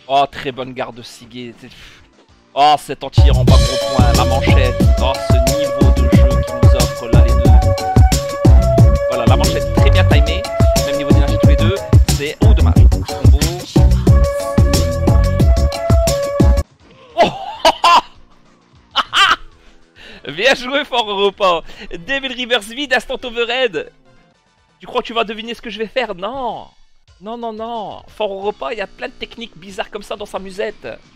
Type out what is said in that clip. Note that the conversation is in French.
Oh, très bonne garde de Siguet. Oh, cet anti-tir en bas gros point, la manchette. Oh, ce niveau de jeu qui nous offre là les deux. Voilà, la manchette très bien timée. Même niveau d'énergie tous les deux. C'est... Oh, dommage. Combo. Oh, bien joué, Fort Europa. Devil Reverse vide, instant overhead. Tu crois que tu vas deviner ce que je vais faire? Non. Non, non, non. Fort Europa, il y a plein de techniques bizarres comme ça dans sa musette.